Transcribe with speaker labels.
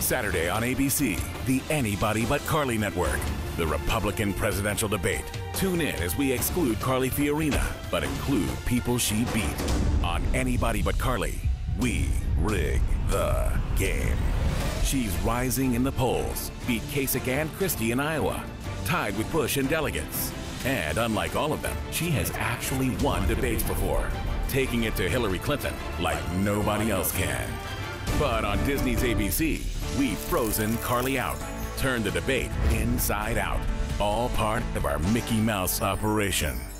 Speaker 1: Saturday on ABC, the Anybody But Carly Network. The Republican presidential debate. Tune in as we exclude Carly Fiorina, but include people she beat. On Anybody But Carly, we rig the game. She's rising in the polls, beat Kasich and Christie in Iowa, tied with Bush in delegates. And unlike all of them, she has actually won debates before, taking it to Hillary Clinton like nobody else can. But on Disney's ABC, we've frozen Carly out, turned the debate inside out, all part of our Mickey Mouse operation.